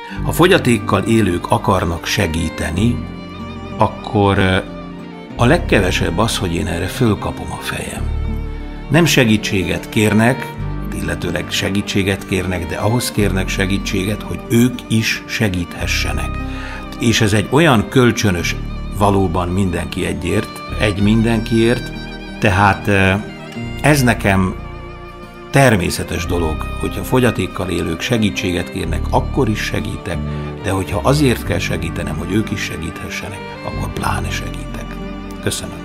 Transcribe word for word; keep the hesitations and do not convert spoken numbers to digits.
Ha fogyatékkal élők akarnak segíteni, akkor a legkevesebb az, hogy én erre fölkapom a fejem. Nem segítséget kérnek, illetőleg segítséget kérnek, de ahhoz kérnek segítséget, hogy ők is segíthessenek. És ez egy olyan kölcsönös, valóban mindenki egyért, egy mindenkiért, tehát ez nekem természetes dolog, hogyha fogyatékkal élők segítséget kérnek, akkor is segítek, de hogyha azért kell segítenem, hogy ők is segíthessenek, akkor pláne segítek. Köszönöm.